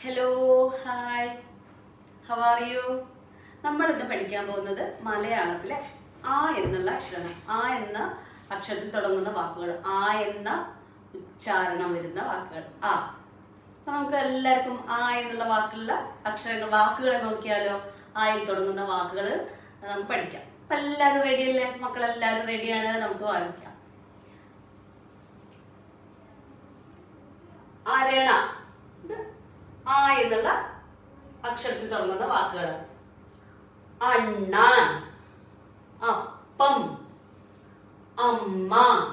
Hello, hi, how are you? നമ്മൾ ഇന്ന് പഠിക്കാൻ പോകുന്നത് മലയാളത്തിലെ ആ എന്നുള്ള അക്ഷരമാണ്. ആ എന്ന അക്ഷരത്തിൽ തുടങ്ങുന്ന വാക്കുകൾ, ആ എന്ന ഉച്ചാരണം വരുന്ന വാക്കുകൾ. ആ അപ്പൊ നമുക്ക് എല്ലാവർക്കും ആ എന്നുള്ള വാക്കുള്ള അക്ഷരങ്ങൾ വാക്കുകളെ നോക്കിയാലോ. ആയിൽ തുടങ്ങുന്ന വാക്കുകൾ നമുക്ക് പഠിക്കാം. അപ്പൊ എല്ലാവരും റെഡിയല്ലേ? മക്കളെല്ലാവരും റെഡിയാണ്. നമുക്ക് വായിക്കാം. അരണ, ആ എന്നുള്ള അക്ഷരത്തിൽ തുടങ്ങുന്ന വാക്കുകളാണ്. അണ്ണാൻ, അപ്പം, അമ്മ,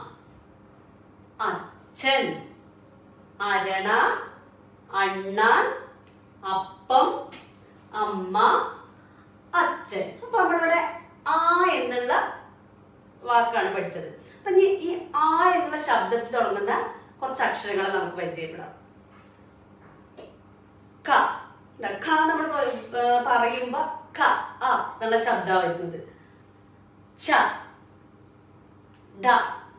അച്ഛൻ. അരണ, അണ്ണാൻ, അപ്പം, അമ്മ, അച്ഛൻ. അപ്പൊ നമ്മളിവിടെ ആ എന്നുള്ള വാക്കാണ് പഠിച്ചത്. അപ്പൊ ഈ ആ എന്നുള്ള ശബ്ദത്തിൽ തുടങ്ങുന്ന കുറച്ച് അക്ഷരങ്ങളെ നമുക്ക് പരിചയപ്പെടാം. ക, ഖ നമ്മൾ പറയുമ്പോ ഖ ആ എന്നുള്ള ശബ്ദമാണ് വരുന്നത്. ച, ഡ,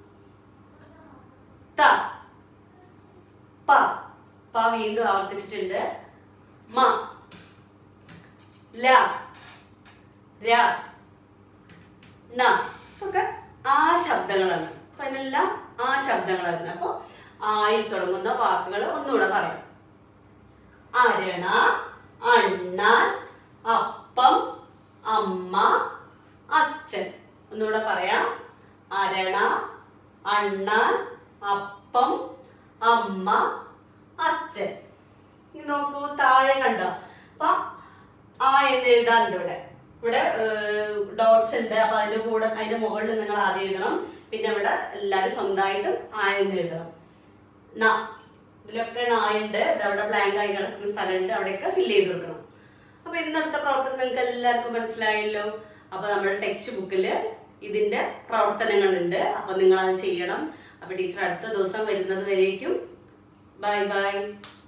ത, പ, പ വീണ്ടും ആവർത്തിച്ചിട്ടുണ്ട്. മ, ല, ര, ന ഒക്കെ ആ ശബ്ദങ്ങളാണ്. അപ്പൊ അതിനെല്ലാം ആ ശബ്ദങ്ങളാണ്. അപ്പൊ ആയിൽ തുടങ്ങുന്ന വാക്കുകൾ ഒന്നുകൂടെ പറയാം. അരണ, അണ്ണാൻ, അപ്പം, അമ്മ, അച്ഛൻ. ഒന്നുകൂടെ പറയാം. അരണ, അണ്ണാൻ, അപ്പം, അമ്മ, അച്ഛൻ. ഇത് നോക്കൂ, താഴെ കണ്ടോ. അപ്പൊ ആ എന്ന് എഴുതാറുണ്ട് ഇവിടെ. ഇവിടെ ഡോട്ട്സ് ഉണ്ട്. അപ്പൊ അതിന്റെ മുകളിൽ നിങ്ങൾ ആദ്യം എഴുതണം. പിന്നെ ഇവിടെ എല്ലാവരും സ്വന്തമായിട്ടും ആ എന്ന് എഴുതണം. ന, ഇതിലൊക്കെ നായുണ്ട്. അവിടെ ബ്ലാങ്ക് ആയി കിടക്കുന്ന സ്ഥലമുണ്ട്. അവിടെയൊക്കെ ഫില്ല് ചെയ്ത് കൊടുക്കണം. അപ്പൊ ഇന്നടുത്ത പ്രവർത്തനം നിങ്ങൾക്ക് എല്ലാവർക്കും മനസ്സിലായല്ലോ. അപ്പൊ നമ്മുടെ ടെക്സ്റ്റ് ബുക്കില് ഇതിന്റെ പ്രവർത്തനങ്ങളുണ്ട്. അപ്പൊ നിങ്ങൾ അത് ചെയ്യണം. അപ്പൊ ടീച്ചർ അടുത്ത ദിവസം വരുന്നത് വരേക്കും ബൈ ബൈ.